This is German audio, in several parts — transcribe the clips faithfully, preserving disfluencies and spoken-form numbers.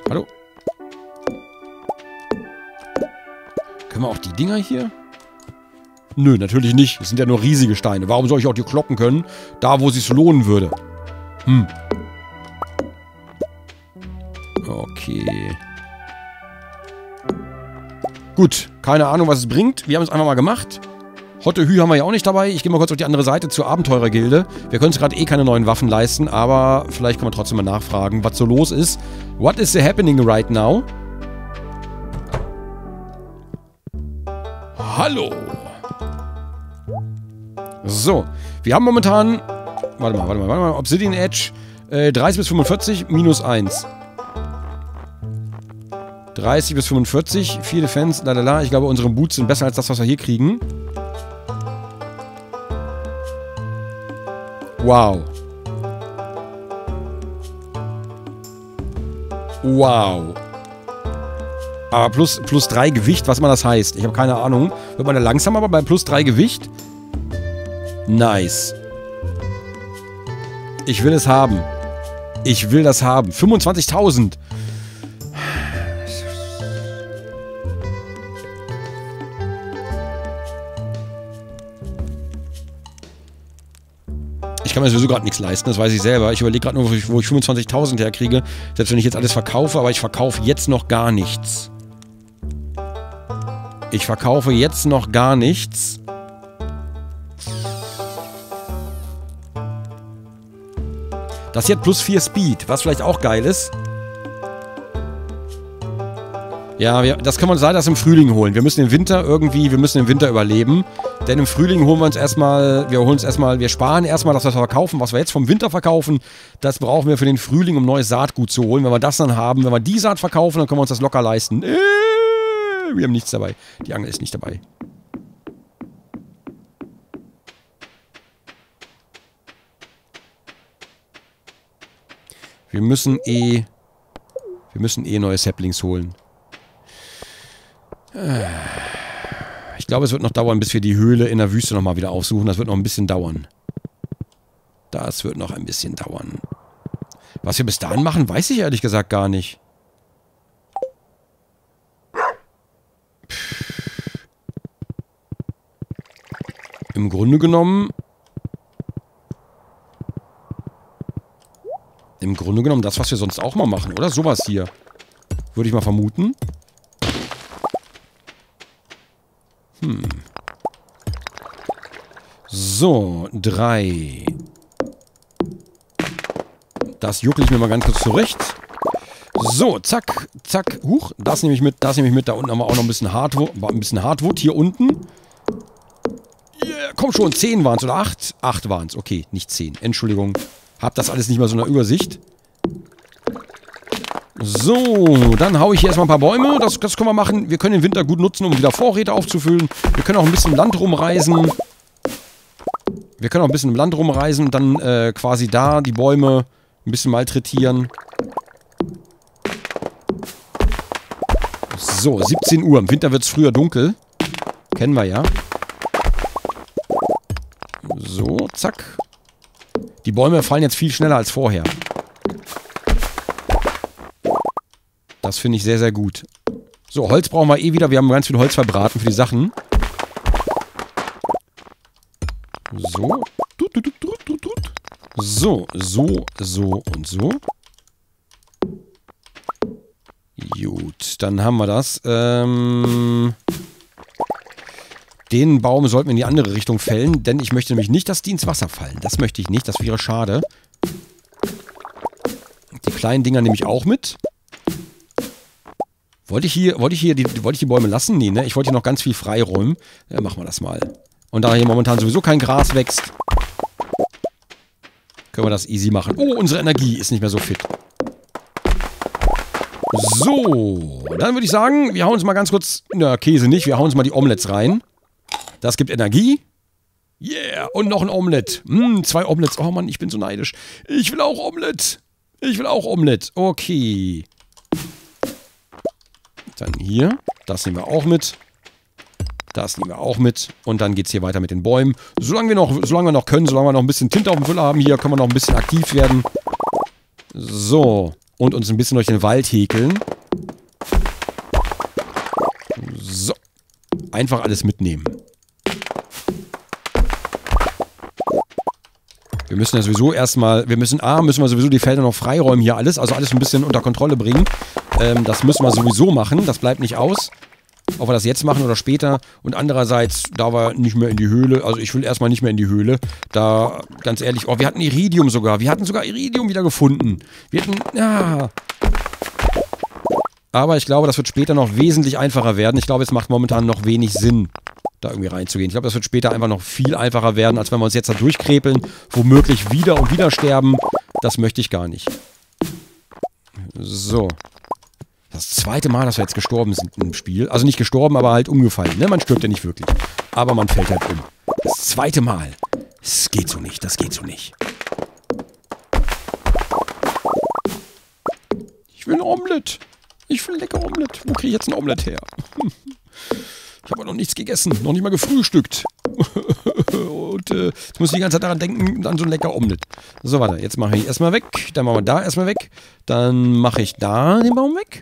Hallo? Können wir auch die Dinger hier? Nö, natürlich nicht. Es sind ja nur riesige Steine. Warum soll ich auch die kloppen können? Da, wo es sich lohnen würde. Hm. Okay. Gut. Keine Ahnung, was es bringt. Wir haben es einfach mal gemacht. Hotte Hü haben wir ja auch nicht dabei. Ich gehe mal kurz auf die andere Seite zur Abenteurergilde. Wir können uns gerade eh keine neuen Waffen leisten, aber vielleicht können wir trotzdem mal nachfragen, was so los ist. What is happening right now? Hallo. So, wir haben momentan, warte mal, warte mal, warte mal, Obsidian Edge, äh, dreißig bis fünfundvierzig, minus eins. dreißig bis fünfundvierzig, vier Defense, lalala. Ich glaube, unsere Boots sind besser als das, was wir hier kriegen. Wow. Wow. Aber plus, plus drei Gewicht, was immer das heißt. Ich habe keine Ahnung. Wird man da langsamer, aber bei plus drei Gewicht? Nice. Ich will es haben. Ich will das haben. fünfundzwanzigtausend. Ich kann mir sowieso gerade nichts leisten, das weiß ich selber. Ich überlege gerade nur, wo ich, wo ich fünfundzwanzigtausend herkriege. Selbst wenn ich jetzt alles verkaufe, aber ich verkaufe jetzt noch gar nichts. Ich verkaufe jetzt noch gar nichts. Das hier hat plus vier Speed, was vielleicht auch geil ist. Ja, wir, das kann man leider erst im Frühling holen. Wir müssen den Winter irgendwie, wir müssen den Winter überleben. Denn im Frühling holen wir uns erstmal, wir holen uns erstmal, wir sparen erstmal, dass wir verkaufen, was wir jetzt vom Winter verkaufen. Das brauchen wir für den Frühling, um neues Saatgut zu holen. Wenn wir das dann haben, wenn wir die Saat verkaufen, dann können wir uns das locker leisten. Äh, wir haben nichts dabei. Die Angel ist nicht dabei. Wir müssen eh, wir müssen eh neue Saplings holen. Ich glaube, es wird noch dauern, bis wir die Höhle in der Wüste nochmal wieder aufsuchen. Das wird noch ein bisschen dauern. Das wird noch ein bisschen dauern. Was wir bis dahin machen, weiß ich ehrlich gesagt gar nicht. Im Grunde genommen... Im Grunde genommen das, was wir sonst auch mal machen, oder? Sowas hier. Würde ich mal vermuten. Hm. So, drei. Das juckel ich mir mal ganz kurz zurecht. So, zack, zack. Huch, das nehme ich mit, das nehme ich mit. Da unten haben wir auch noch ein bisschen Hardwood. Ein bisschen Hardwood hier unten. Yeah, komm schon, zehn waren es oder acht? acht waren es, okay, nicht zehn. Entschuldigung. Hab das alles nicht mehr so in der Übersicht. So, dann haue ich hier erstmal ein paar Bäume. Das, das können wir machen. Wir können den Winter gut nutzen, um wieder Vorräte aufzufüllen. Wir können auch ein bisschen im Land rumreisen. Wir können auch ein bisschen im Land rumreisen und dann äh, quasi da die Bäume ein bisschen malträtieren. So, siebzehn Uhr. Im Winter wird es früher dunkel. Kennen wir ja. So, zack. Die Bäume fallen jetzt viel schneller als vorher. Das finde ich sehr, sehr gut. So, Holz brauchen wir eh wieder. Wir haben ganz viel Holz verbraten für die Sachen. So. So, so, so und so. Gut, dann haben wir das. Ähm... Den Baum sollten wir in die andere Richtung fällen, denn ich möchte nämlich nicht, dass die ins Wasser fallen. Das möchte ich nicht, das wäre schade. Die kleinen Dinger nehme ich auch mit. Wollte ich hier, wollte ich hier die, wollte ich die Bäume lassen? Nee, ne? Ich wollte hier noch ganz viel freiräumen. Ja, machen wir das mal. Und da hier momentan sowieso kein Gras wächst, können wir das easy machen. Oh, unsere Energie ist nicht mehr so fit. So, dann würde ich sagen, wir hauen uns mal ganz kurz, na, Käse nicht, wir hauen uns mal die Omelettes rein. Das gibt Energie. Yeah, und noch ein Omelett. Mm, zwei Omelettes. Oh Mann, ich bin so neidisch. Ich will auch Omelett. Ich will auch Omelett. Okay. Dann hier. Das nehmen wir auch mit. Das nehmen wir auch mit. Und dann geht es hier weiter mit den Bäumen. Solange wir noch, solange wir noch können, solange wir noch ein bisschen Tinte auf dem Füller haben hier, können wir noch ein bisschen aktiv werden. So. und uns ein bisschen durch den Wald häkeln. So. Einfach alles mitnehmen. Wir müssen ja sowieso erstmal, wir müssen, A, müssen wir sowieso die Felder noch freiräumen hier alles, also alles ein bisschen unter Kontrolle bringen. Ähm, das müssen wir sowieso machen, das bleibt nicht aus. Ob wir das jetzt machen oder später. Und andererseits, da wir nicht mehr in die Höhle, also ich will erstmal nicht mehr in die Höhle, da, ganz ehrlich, oh, wir hatten Iridium sogar, wir hatten sogar Iridium wieder gefunden. Wir hatten, ja. Aber ich glaube, das wird später noch wesentlich einfacher werden. Ich glaube, es macht momentan noch wenig Sinn, da irgendwie reinzugehen. Ich glaube, das wird später einfach noch viel einfacher werden, als wenn wir uns jetzt da durchkrepeln, womöglich wieder und wieder sterben. Das möchte ich gar nicht. So. Das zweite Mal, dass wir jetzt gestorben sind im Spiel. Also nicht gestorben, aber halt umgefallen. Ne? Man stirbt ja nicht wirklich. Aber man fällt halt um. Das zweite Mal. Das geht so nicht, das geht so nicht. Ich will ein Omelett. Ich will ein lecker Omelett. Wo kriege ich jetzt ein Omelett her? Ich habe noch nichts gegessen, noch nicht mal gefrühstückt. Und äh, jetzt muss ich die ganze Zeit daran denken, an so ein lecker Omelett. So, warte, jetzt mache ich erstmal weg. Dann machen wir da erstmal weg. Dann mache ich da den Baum weg.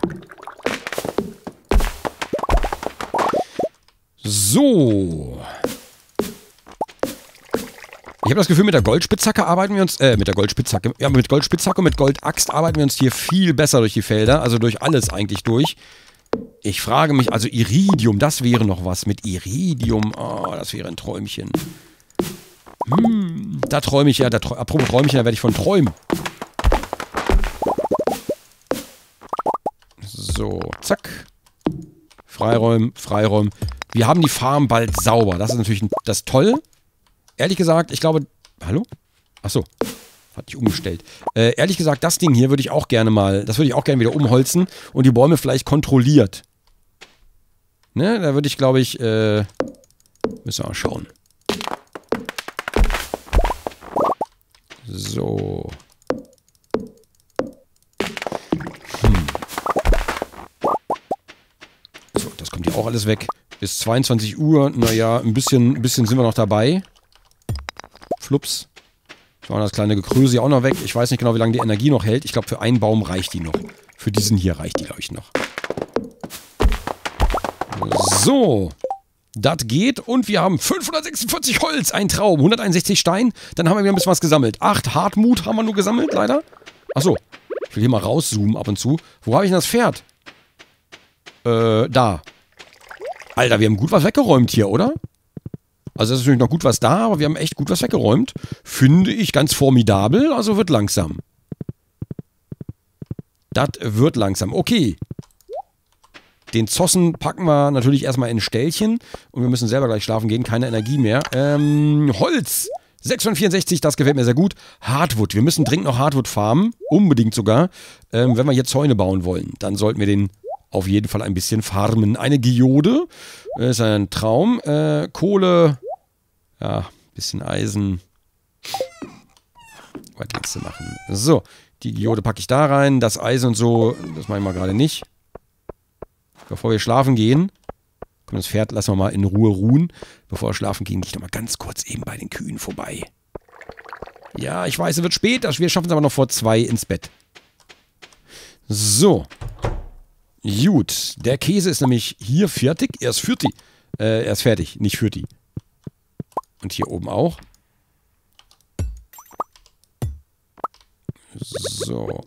So. Ich habe das Gefühl, mit der Goldspitzhacke arbeiten wir uns, äh, mit der Goldspitzhacke, ja, mit Goldspitzhacke und mit Goldaxt arbeiten wir uns hier viel besser durch die Felder, also durch alles eigentlich durch. Ich frage mich, also Iridium, das wäre noch was. Mit Iridium, oh, das wäre ein Träumchen. Hm, da träume ich ja, da träum, apropos Träumchen, da werde ich von träumen. So, zack. Freiräumen, freiräumen. Wir haben die Farm bald sauber. Das ist natürlich das ist toll. Ehrlich gesagt, ich glaube... Hallo? Achso. Hat dich umgestellt. Äh, ehrlich gesagt, das Ding hier würde ich auch gerne mal... Das würde ich auch gerne wieder umholzen und die Bäume vielleicht kontrolliert. Ne? Da würde ich, glaube ich... Äh, müssen wir mal schauen. So. Hm. So, das kommt hier auch alles weg. Bis zweiundzwanzig Uhr. Naja, ein bisschen, ein bisschen sind wir noch dabei. Flups. Jetzt machen wir das kleine Gekröse hier auch noch weg. Ich weiß nicht genau, wie lange die Energie noch hält. Ich glaube, für einen Baum reicht die noch. Für diesen hier reicht die, glaube ich, noch. So. Das geht. Und wir haben fünfhundertsechsundvierzig Holz. Ein Traum. hunderteinundsechzig Stein. Dann haben wir wieder ein bisschen was gesammelt. acht Hartmut haben wir nur gesammelt, leider. Achso. Ich will hier mal rauszoomen ab und zu. Wo habe ich denn das Pferd? Äh, da. Alter, wir haben gut was weggeräumt hier, oder? Also es ist natürlich noch gut was da, aber wir haben echt gut was weggeräumt. Finde ich ganz formidabel, also wird langsam. Das wird langsam. Okay. Den Zossen packen wir natürlich erstmal in ein Ställchen. Und wir müssen selber gleich schlafen gehen, keine Energie mehr. Ähm, Holz. sechshundertvierundsechzig, das gefällt mir sehr gut. Hardwood. Wir müssen dringend noch Hardwood farmen. Unbedingt sogar. Ähm, wenn wir hier Zäune bauen wollen, dann sollten wir den auf jeden Fall ein bisschen farmen. Eine Geode. Das ist ein Traum. Äh, Kohle. Ja, bisschen Eisen. Was willst du machen? So, die Geode packe ich da rein. Das Eisen und so, das mache ich mal gerade nicht. Bevor wir schlafen gehen, komm, das Pferd lassen wir mal in Ruhe ruhen. Bevor wir schlafen gehen, gehe ich noch mal ganz kurz eben bei den Kühen vorbei. Ja, ich weiß, es wird spät. Wir schaffen es aber noch vor zwei ins Bett. So. Gut, der Käse ist nämlich hier fertig. Er ist fertig. Äh, er ist fertig, nicht fertig. Und hier oben auch. So.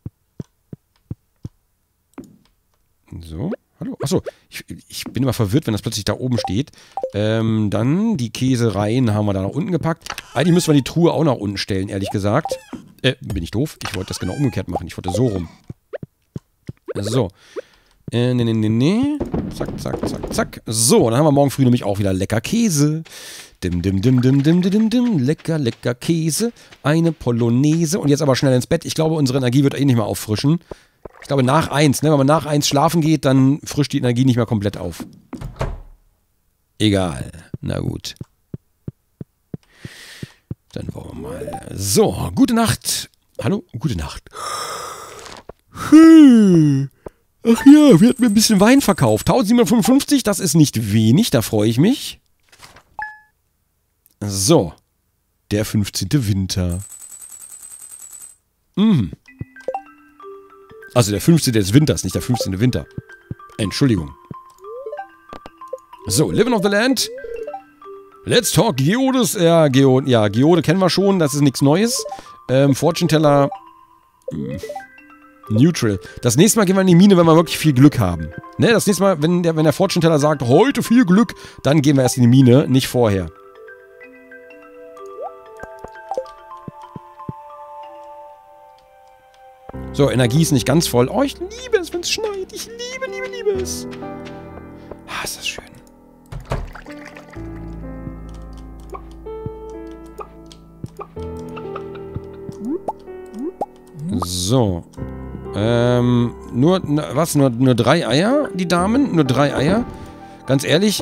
So. Hallo? Achso, ich, ich bin immer verwirrt, wenn das plötzlich da oben steht. Ähm, dann die Käsereien haben wir da nach unten gepackt. Eigentlich müssen wir die Truhe auch nach unten stellen, ehrlich gesagt. Äh, bin ich doof? Ich wollte das genau umgekehrt machen. Ich wollte so rum. So. Äh, ne, ne, ne, ne. Zack, zack, zack, zack. So, dann haben wir morgen früh nämlich auch wieder lecker Käse. Dim, dim, dim, dim, dim, dim, dim, dim. Lecker, lecker Käse. Eine Polonaise. Und jetzt aber schnell ins Bett. Ich glaube, unsere Energie wird eh nicht mehr auffrischen. Ich glaube, nach eins, ne? Wenn man nach eins schlafen geht, dann frischt die Energie nicht mehr komplett auf. Egal. Na gut. Dann wollen wir mal. So, gute Nacht. Hallo? Gute Nacht. Hm. Ach ja, wir hatten ein bisschen Wein verkauft. eintausendsiebenhundertfünfundfünfzig, das ist nicht wenig, da freue ich mich. So. Der fünfzehnte Winter. Mhm. Also der fünfzehnte des Winters, nicht der fünfzehnte Winter. Entschuldigung. So, Living of the Land. Let's talk Geodes. Ja, Geode, ja, Geode kennen wir schon, das ist nichts Neues. Ähm, Fortune Teller. Mh, neutral. Das nächste Mal gehen wir in die Mine, wenn wir wirklich viel Glück haben. Ne, das nächste Mal, wenn der, wenn der Fortune Teller sagt, heute viel Glück, dann gehen wir erst in die Mine, nicht vorher. So, Energie ist nicht ganz voll. Oh, ich liebe es, wenn es schneit. Ich liebe, liebe, liebe es. Ah, ist das schön. So. Ähm, nur, was, nur, nur drei Eier, die Damen? Nur drei Eier? Ganz ehrlich.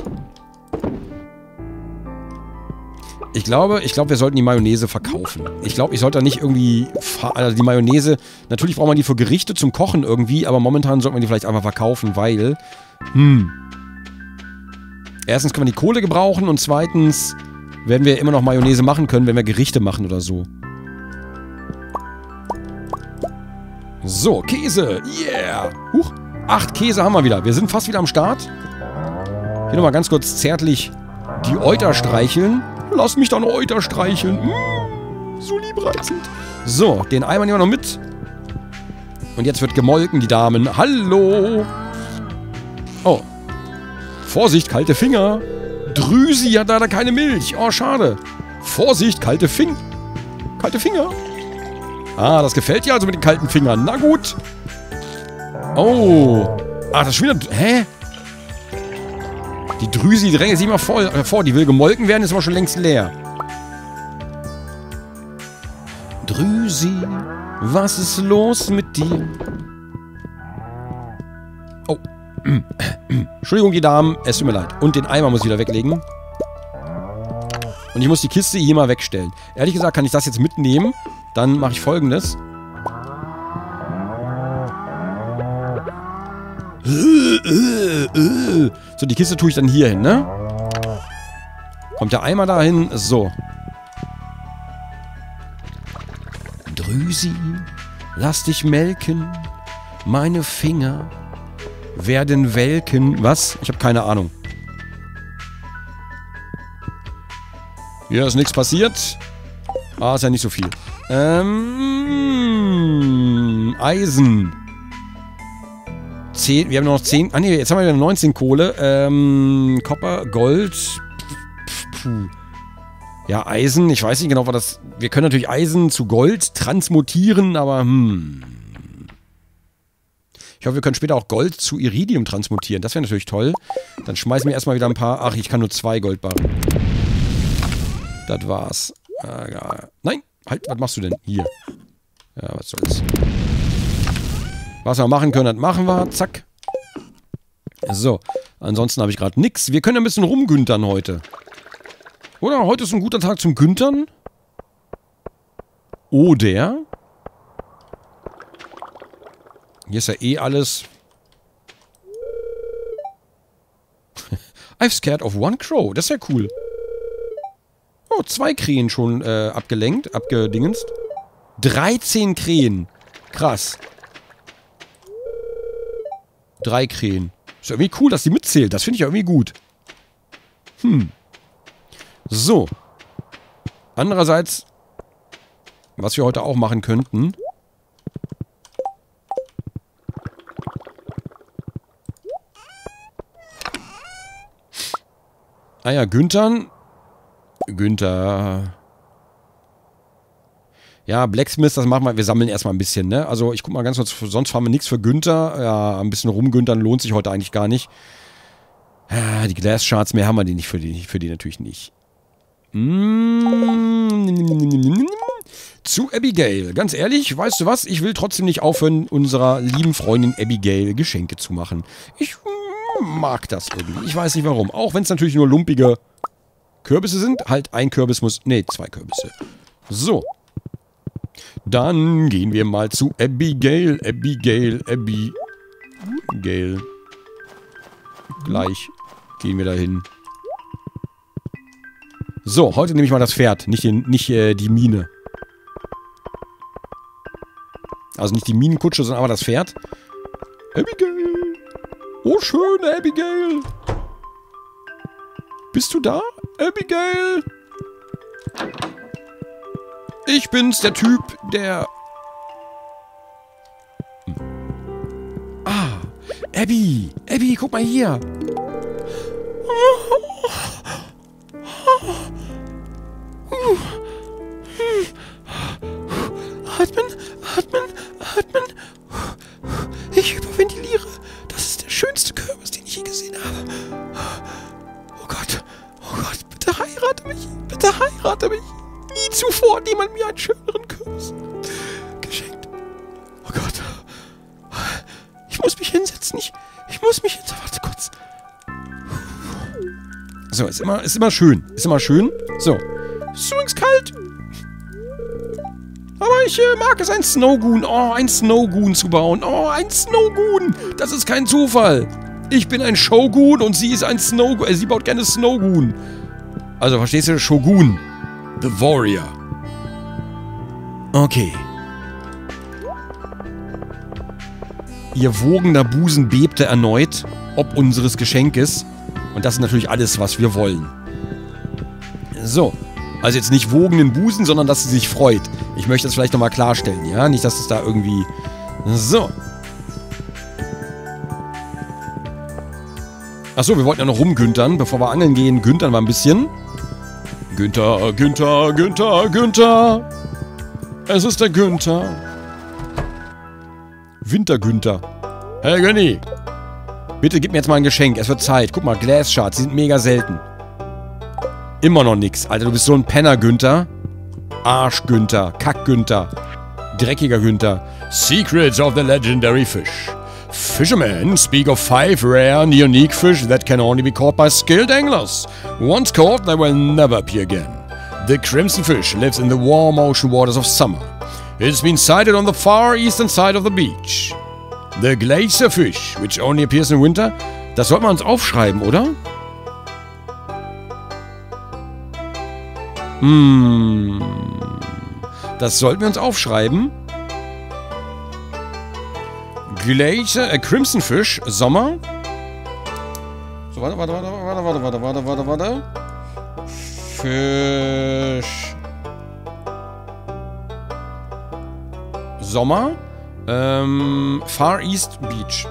Ich glaube, ich glaube, wir sollten die Mayonnaise verkaufen. Ich glaube, ich sollte da nicht irgendwie... Also die Mayonnaise... Natürlich braucht man die für Gerichte zum Kochen irgendwie, aber momentan sollte man die vielleicht einfach verkaufen, weil... Hm... Erstens können wir die Kohle gebrauchen und zweitens werden wir immer noch Mayonnaise machen können, wenn wir Gerichte machen oder so. So, Käse. Yeah. Huch. Acht Käse haben wir wieder. Wir sind fast wieder am Start. Hier nochmal ganz kurz zärtlich die Euter streicheln. Lass mich doch eine Euter streicheln. Mmh, so liebreizend. So, den Eimer nehmen wir noch mit. Und jetzt wird gemolken, die Damen. Hallo. Oh. Vorsicht, kalte Finger. Drüsi hat leider keine Milch. Oh, schade. Vorsicht, kalte Finger. Kalte Finger. Ah, das gefällt dir also mit den kalten Fingern. Na gut. Oh. Ah, das ist schon wieder... Hä? Die Drüsi drängt sich immer voll vor. Die will gemolken werden, ist aber schon längst leer. Drüsi, was ist los mit dir? Oh. Entschuldigung, die Damen. Es tut mir leid. Und den Eimer muss ich wieder weglegen. Und ich muss die Kiste hier mal wegstellen. Ehrlich gesagt, kann ich das jetzt mitnehmen. Dann mache ich Folgendes. So, die Kiste tue ich dann hier hin, ne? Kommt der Eimer dahin? So. Drüsi, lass dich melken. Meine Finger werden welken. Was? Ich habe keine Ahnung. Hier ist nichts passiert. Ah, ist ja nicht so viel. Ähm, Eisen. zehn, wir haben noch zehn. Ah ne, jetzt haben wir wieder neunzehn Kohle. Ähm, Copper, Gold. Puh. Ja, Eisen. Ich weiß nicht genau, was das... Wir können natürlich Eisen zu Gold transmutieren, aber hm... Ich hoffe, wir können später auch Gold zu Iridium transmutieren. Das wäre natürlich toll. Dann schmeißen wir erstmal wieder ein paar... Ach, ich kann nur zwei Goldbarren. Das war's. Äh, ja. Nein! Halt, was machst du denn? Hier. Ja, was soll's. Was wir machen können, das machen wir. Zack. So. Ansonsten habe ich gerade nichts. Wir können ein bisschen rumgüntern heute. Oder? Heute ist ein guter Tag zum Güntern. Oder... Hier ist ja eh alles. I've scared of one crow. Das ist ja cool. Oh, zwei Krähen schon äh, abgelenkt, abgedingenst. dreizehn Krähen. Krass. Drei Krähen. Ist ja irgendwie cool, dass die mitzählt. Das finde ich ja irgendwie gut. Hm. So. Andererseits, was wir heute auch machen könnten... Ah ja, Günthern. Günther. Ja, Blacksmith, das machen wir. Wir sammeln erstmal ein bisschen, ne? Also, ich guck mal ganz kurz. Sonst haben wir nichts für Günther. Ja, ein bisschen rumgüntern lohnt sich heute eigentlich gar nicht. Ja, die Glass Shards, mehr haben wir die nicht für die, für die natürlich nicht. Mm. Zu Abigail. Ganz ehrlich, weißt du was? Ich will trotzdem nicht aufhören, unserer lieben Freundin Abigail Geschenke zu machen. Ich mag das irgendwie. Ich weiß nicht warum. Auch wenn es natürlich nur lumpige Kürbisse sind. Halt, ein Kürbis muss... Ne, zwei Kürbisse. So. Dann gehen wir mal zu Abigail. Abigail, Abigail. Gleich gehen wir dahin. So, heute nehme ich mal das Pferd. Nicht, den, nicht äh, die Mine. Also nicht die Minenkutsche, sondern aber das Pferd. Abigail. Oh, schöne Abigail. Bist du da, Abigail? Ich bin's, der Typ, der... Hm. Ah, Abby. Abby, guck mal hier. Atmen, atmen, atmen. Ich hyperventiliere. Das ist der schönste Kürbis, den ich je gesehen habe. Oh Gott, oh Gott, bitte heirate mich. Bitte heirate mich. Nie zuvor hat niemand mir einen schöneren Kürbis geschenkt. Oh Gott. Ich muss mich hinsetzen. Ich, ich muss mich hinsetzen. Warte kurz. So, ist immer, ist immer schön. Ist immer schön. So. Ist übrigens kalt. Aber ich äh, mag es, ein Snowgoon. Oh, ein Snowgoon zu bauen. Oh, ein Snowgoon. Das ist kein Zufall. Ich bin ein Shogun und sie ist ein Snowgoon. Äh, sie baut gerne Snowgoon. Also, verstehst du? Shogun. The Warrior. Okay. Ihr wogender Busen bebte erneut, ob unseres Geschenkes. Und das ist natürlich alles, was wir wollen. So. Also jetzt nicht wogenden Busen, sondern dass sie sich freut. Ich möchte das vielleicht nochmal klarstellen, ja? Nicht, dass es da irgendwie... So. Achso, wir wollten ja noch rumgüntern, bevor wir angeln gehen. Güntern wir ein bisschen. Günther, Günther, Günther, Günther. Es ist der Günther. Winter-Günther. Hey, Gönni. Bitte gib mir jetzt mal ein Geschenk. Es wird Zeit. Guck mal, Glasshards. Die sind mega selten. Immer noch nix. Alter, du bist so ein Penner, Günther. Arsch, Günther. Kack, Günther. Dreckiger Günther. Secrets of the legendary fish. Fishermen speak of five rare and unique fish that can only be caught by skilled anglers. Once caught, they will never appear again. The crimson fish lives in the warm ocean waters of summer. It's been sighted on the far eastern side of the beach. The glacier fish, which only appears in winter. Das sollten wir uns aufschreiben, oder? Hm. Das sollten wir uns aufschreiben. Glacier, äh, Crimson Fish, Sommer. So, warte, warte, warte, warte, warte, warte, warte, warte, warte. Fisch. Sommer. Ähm, Far East Beach.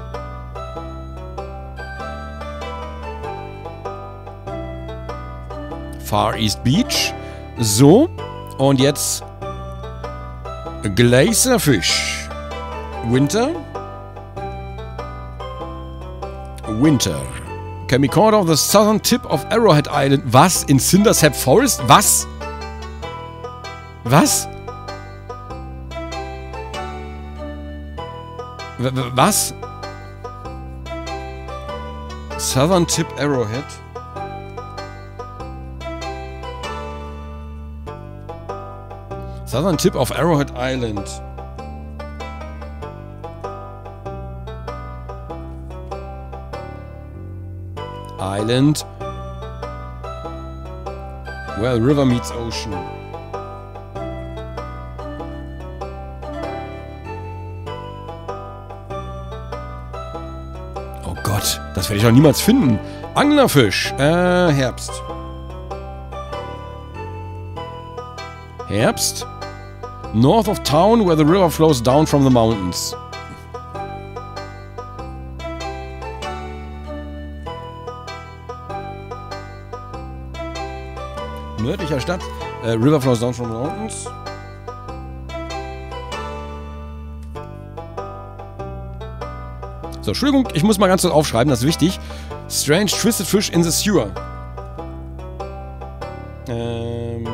Far East Beach. So. Und jetzt Glacier Fish. Winter. Winter. Can be caught off the southern tip of Arrowhead Island. Was? In Cindersap Forest? Was? Was? W was? Southern Tip Arrowhead? Southern Tip of Arrowhead Island. Island. Well, river meets ocean. Oh Gott, das werde ich doch niemals finden. Anglerfisch. Äh, Herbst. Herbst. North of town, where the river flows down from the mountains. Nördlicher Stadt. Äh, river flows down from the mountains. So, Entschuldigung, ich muss mal ganz kurz aufschreiben, das ist wichtig. Strange twisted fish in the sewer. Ähm...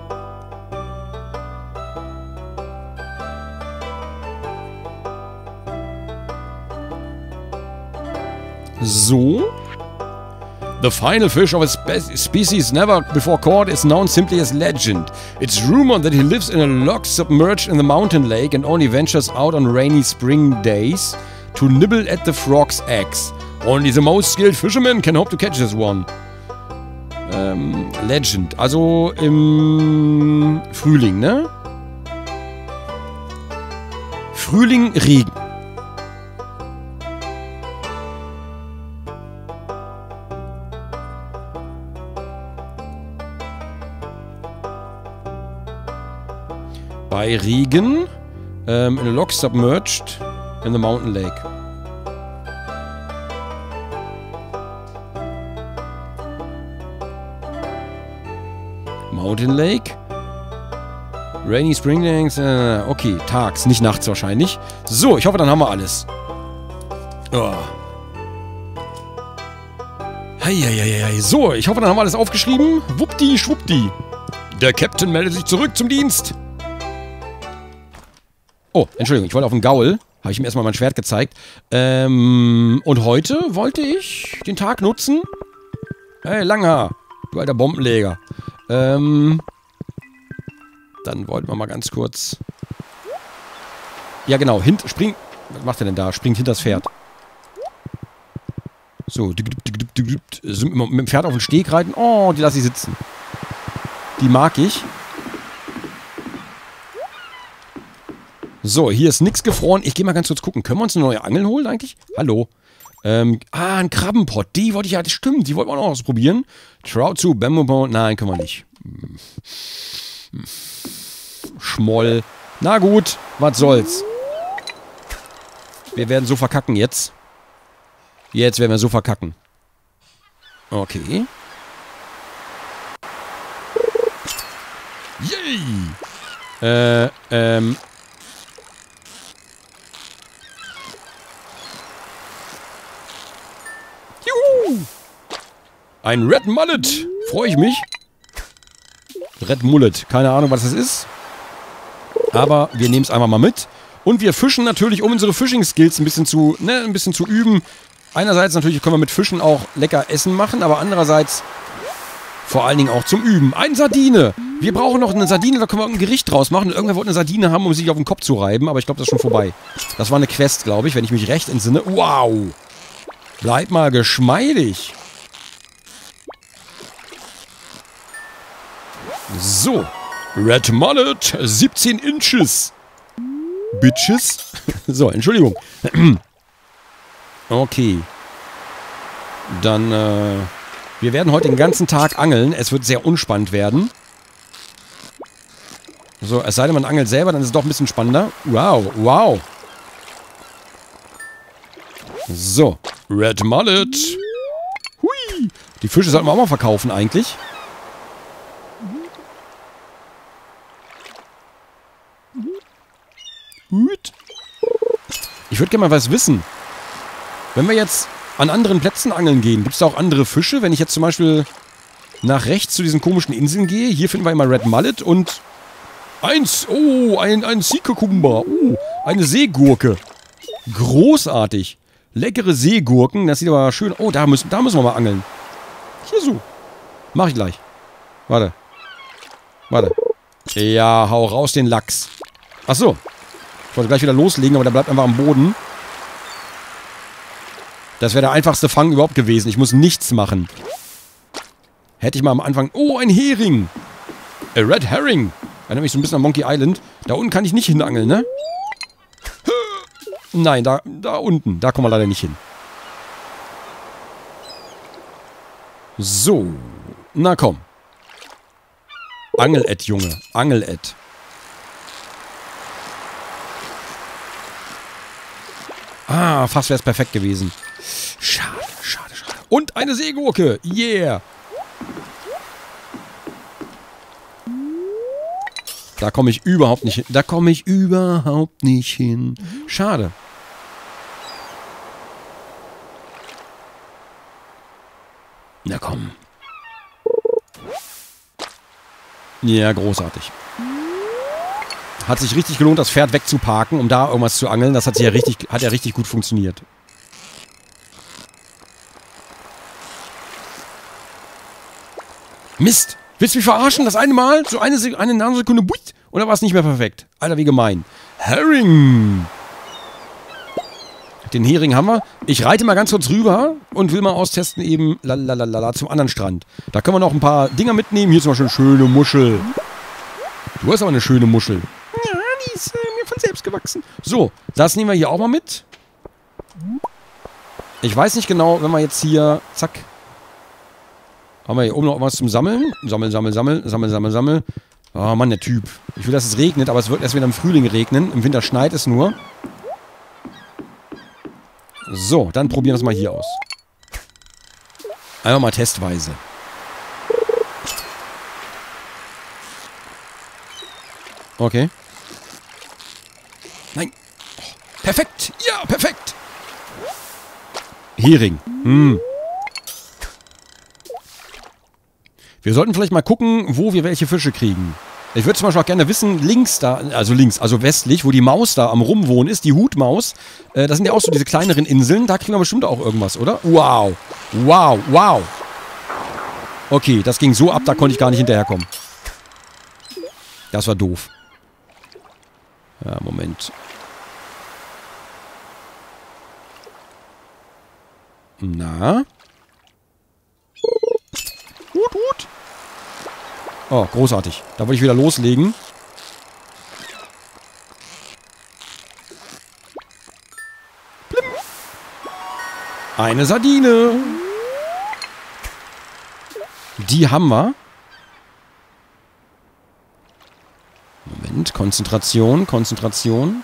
So. The final fish of a spe species never before caught is known simply as Legend. It's rumored that he lives in a log submerged in the mountain lake and only ventures out on rainy spring days to nibble at the frog's eggs. Only the most skilled fishermen can hope to catch this one. Ähm, Legend. Also im Frühling, ne? Frühling, Regen. Bei Regen, ähm, in a log submerged in the mountain lake. Mountain Lake. Rainy Spring Days. Äh, okay, tags, nicht nachts wahrscheinlich. So, ich hoffe, dann haben wir alles. Oh. Heieieiei. So, ich hoffe, dann haben wir alles aufgeschrieben. Wuppdi, schwuppdi. Der Captain meldet sich zurück zum Dienst. Oh, Entschuldigung, ich wollte auf den Gaul. Habe ich ihm erstmal mein Schwert gezeigt. Ähm, und heute wollte ich den Tag nutzen. Hey, Langhaar. Du alter Bombenleger. Ähm, dann wollten wir mal ganz kurz... Ja, genau, hint, spring... Was macht er denn da? Springt hinter das Pferd. So, sind wir mit dem Pferd auf den Steg reiten. Oh, die lasse ich sitzen. Die mag ich. So, hier ist nichts gefroren. Ich gehe mal ganz kurz gucken. Können wir uns eine neue Angel holen eigentlich? Hallo. Ähm, ah, ein Krabbenpott. Die wollte ich ja, das stimmt. Die wollten wir auch noch ausprobieren. Trout zu, Bamboo. Nein, können wir nicht. Schmoll. Na gut, was soll's. Wir werden so verkacken jetzt. Jetzt werden wir so verkacken. Okay. Yay! Äh, ähm... Juhu! Ein Red Mullet. Freue ich mich. Red Mullet. Keine Ahnung, was das ist. Aber wir nehmen es einfach mal mit. Und wir fischen natürlich, um unsere Fishing-Skills ein bisschen zu, ne, ein bisschen zu üben. Einerseits natürlich können wir mit Fischen auch lecker Essen machen, aber andererseits vor allen Dingen auch zum Üben. Ein Sardine. Wir brauchen noch eine Sardine, da können wir ein Gericht draus machen. Irgendwer wollte eine Sardine haben, um sich auf den Kopf zu reiben, aber ich glaube, das ist schon vorbei. Das war eine Quest, glaube ich, wenn ich mich recht entsinne. Wow. Bleib mal geschmeidig. So. Red Mullet, siebzehn Inches. Bitches. So, Entschuldigung. Okay. Dann, äh... wir werden heute den ganzen Tag angeln. Es wird sehr unspannend werden. So, es sei denn, man angelt selber, dann ist es doch ein bisschen spannender. Wow, wow. So. Red Mullet. Hui. Die Fische sollten wir auch mal verkaufen eigentlich. Gut. Ich würde gerne mal was wissen. Wenn wir jetzt an anderen Plätzen angeln gehen, gibt es da auch andere Fische? Wenn ich jetzt zum Beispiel nach rechts zu diesen komischen Inseln gehe, hier finden wir immer Red Mullet und eins, oh, ein, ein Sea Cucumber, oh, eine Seegurke. Großartig. Leckere Seegurken, das sieht aber schön, oh, da müssen, da müssen wir mal angeln. Hier so. Mach ich gleich. Warte. Warte. Ja, hau raus den Lachs. Ach so. Ich wollte gleich wieder loslegen, aber der bleibt einfach am Boden. Das wäre der einfachste Fang überhaupt gewesen. Ich muss nichts machen. Hätte ich mal am Anfang... Oh, ein Hering. A Red Herring. Erinnert mich so ein bisschen an Monkey Island. Da unten kann ich nicht hinangeln, ne? Nein, da, da unten. Da kommen wir leider nicht hin. So. Na komm. Angel-Ed, Junge. Angel-Ed. Ah, fast wäre es perfekt gewesen. Schade, schade, schade. Und eine Seegurke. Yeah. Da komme ich überhaupt nicht hin. Da komme ich überhaupt nicht hin. Schade. Na komm. Ja, großartig. Hat sich richtig gelohnt, das Pferd wegzuparken, um da irgendwas zu angeln. Das hat, sich ja richtig, hat ja richtig gut funktioniert. Mist! Willst du mich verarschen? Das eine Mal? So eine, eine Nanosekunde, buit, und dann war es nicht mehr perfekt. Alter, wie gemein. Herring! Den Hering haben wir. Ich reite mal ganz kurz rüber und will mal austesten eben lalalala zum anderen Strand. Da können wir noch ein paar Dinger mitnehmen. Hier zum Beispiel eine schöne Muschel. Du hast aber eine schöne Muschel. Ja, Scheiße, mir von selbst gewachsen. So, das nehmen wir hier auch mal mit. Ich weiß nicht genau, wenn wir jetzt hier, zack. Haben wir hier oben noch was zum Sammeln. Sammeln, sammeln, sammeln, sammeln, sammeln, sammeln. Oh Mann, der Typ. Ich will, dass es regnet, aber es wird erst wieder im Frühling regnen. Im Winter schneit es nur. So, dann probieren wir es mal hier aus. Einfach mal testweise. Okay. Nein. Oh, perfekt. Ja, perfekt. Hering. Hm. Wir sollten vielleicht mal gucken, wo wir welche Fische kriegen. Ich würde zum Beispiel auch gerne wissen, links da, also links, also westlich, wo die Maus da am Rumwohnen ist, die Hutmaus. Äh, das sind ja auch so diese kleineren Inseln. Da kriegen wir bestimmt auch irgendwas, oder? Wow. Wow, wow. Okay, das ging so ab, da konnte ich gar nicht hinterherkommen. Das war doof. Ja, Moment. Na? Hut, Hut. Oh, großartig. Da wollte ich wieder loslegen. Blim. Eine Sardine. Die haben wir. Moment, Konzentration, Konzentration.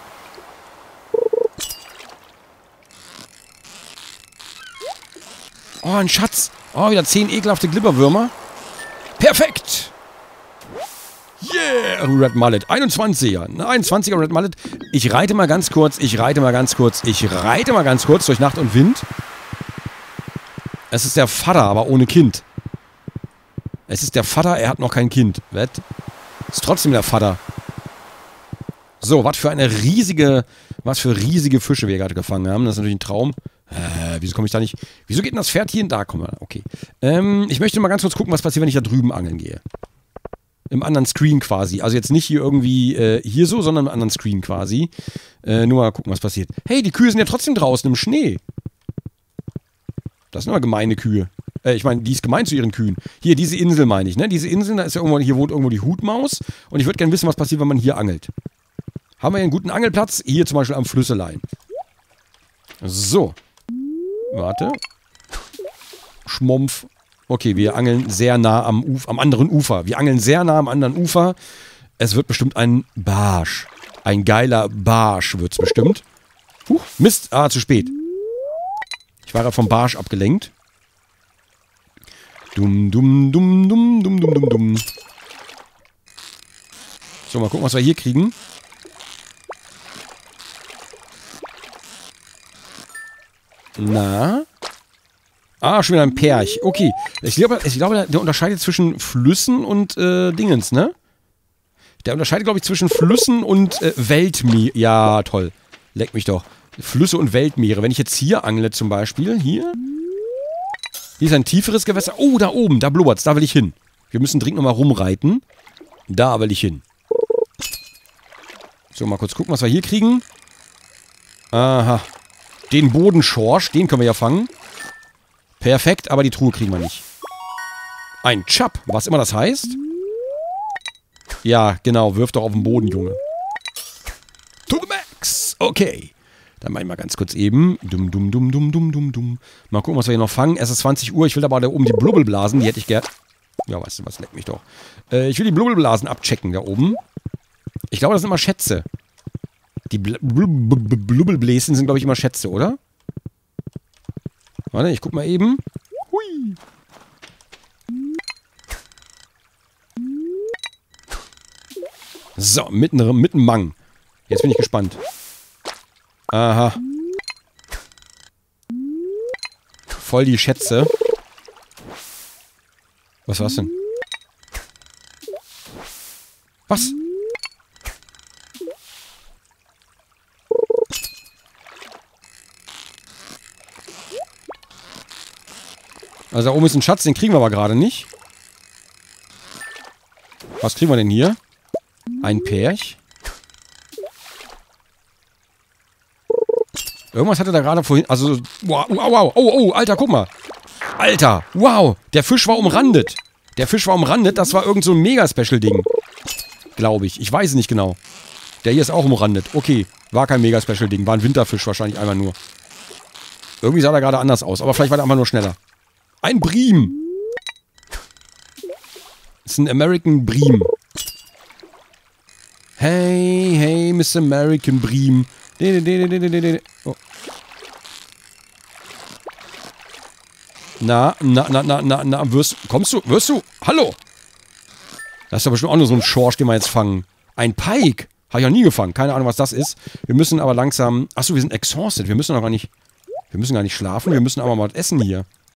Oh, ein Schatz. Oh, wieder zehn ekelhafte Glibberwürmer. Perfekt. Yeah, Red Mullet. einundzwanziger. Ein einundzwanziger Red Mullet. Ich reite mal ganz kurz, ich reite mal ganz kurz, ich reite mal ganz kurz durch Nacht und Wind. Es ist der Vater, aber ohne Kind. Es ist der Vater, er hat noch kein Kind. Was? Ist trotzdem der Vater. So, was für eine riesige, was für riesige Fische wir gerade gefangen haben. Das ist natürlich ein Traum. Äh, wieso komme ich da nicht? Wieso geht denn das Pferd hier? Da kommen wir. Okay. Ähm, ich möchte mal ganz kurz gucken, was passiert, wenn ich da drüben angeln gehe. Im anderen Screen quasi. Also jetzt nicht hier irgendwie äh, hier so, sondern im anderen Screen quasi. Äh, nur mal gucken, was passiert. Hey, die Kühe sind ja trotzdem draußen im Schnee. Das sind aber gemeine Kühe. Äh, ich meine, die ist gemein zu ihren Kühen. Hier, diese Insel meine ich, ne? Diese Insel, da ist ja irgendwo, hier wohnt irgendwo die Hutmaus. Und ich würde gerne wissen, was passiert, wenn man hier angelt. Haben wir hier einen guten Angelplatz? Hier zum Beispiel am Flüsselein. So. Warte. Schmumpf. Okay, wir angeln sehr nah am, Uf am anderen Ufer. Wir angeln sehr nah am anderen Ufer. Es wird bestimmt ein Barsch. Ein geiler Barsch wird es bestimmt. Huch, Mist. Ah, zu spät. Ich war ja vom Barsch abgelenkt. Dumm, dumm, dumm, dumm, dumm, dumm, dumm, dumm. So, mal gucken, was wir hier kriegen. Na? Ah, schon wieder ein Perch. Okay. Ich glaube, ich glaube, der unterscheidet zwischen Flüssen und äh, Dingens, ne? Der unterscheidet, glaube ich, zwischen Flüssen und äh, Weltmeer. Ja, toll. Leck mich doch. Flüsse und Weltmeere. Wenn ich jetzt hier angle zum Beispiel, hier. Hier ist ein tieferes Gewässer. Oh, da oben, da blubbert's. Da will ich hin. Wir müssen dringend nochmal rumreiten. Da will ich hin. So, mal kurz gucken, was wir hier kriegen. Aha. Den Bodenschorsch, den können wir ja fangen. Perfekt, aber die Truhe kriegen wir nicht. Ein Chap, was immer das heißt. Ja, genau, wirf doch auf den Boden, Junge. To the max. Okay. Dann mach ich mal ganz kurz eben. Dumm, dumm, dumm, dumm, dumm, dumm, dumm. Mal gucken, was wir hier noch fangen. Es ist zwanzig Uhr. Ich will aber da oben die Blubbelblasen. Die hätte ich gern. Ja, weißt du was, leck mich doch. Äh, ich will die Blubbelblasen abchecken da oben. Ich glaube, das sind immer Schätze. Die Bl Bl Bl Blubbelbläschen sind, glaube ich, immer Schätze, oder? Warte, ich guck mal eben. Hui. So, mitten, mitten Mang. Jetzt bin ich gespannt. Aha. Voll die Schätze. Was war's denn? Was? Also da oben ist ein Schatz, den kriegen wir aber gerade nicht. Was kriegen wir denn hier? Ein Perch. Irgendwas hatte da gerade vorhin... Also, wow, wow, wow. Oh, oh, Alter, guck mal. Alter, wow. Der Fisch war umrandet. Der Fisch war umrandet. Das war irgend so ein Mega-Special-Ding. Glaube ich. Ich weiß es nicht genau. Der hier ist auch umrandet. Okay, war kein Mega-Special-Ding. War ein Winterfisch wahrscheinlich einmal nur. Irgendwie sah der gerade anders aus. Aber vielleicht war der einfach nur schneller. Ein Bream. Das ist ein American Bream. Hey, hey, Miss American Bream. Oh. Na, na, na, na, na, na, wirst, kommst du, wirst du, hallo? Das ist doch bestimmt auch nur so ein Schorsch, den wir jetzt fangen. Ein Pike. Habe ich noch nie gefangen. Keine Ahnung, was das ist. Wir müssen aber langsam, achso, wir sind exhausted. Wir müssen noch gar nicht, wir müssen gar nicht schlafen. Wir müssen aber mal was essen hier.